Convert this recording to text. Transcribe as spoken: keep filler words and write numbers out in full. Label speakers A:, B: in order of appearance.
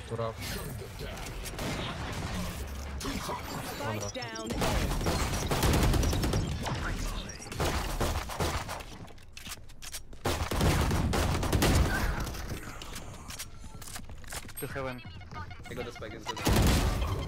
A: Two rough. One
B: Spike
A: rough.
B: down.
C: To heaven.
D: I got the spike, it's good.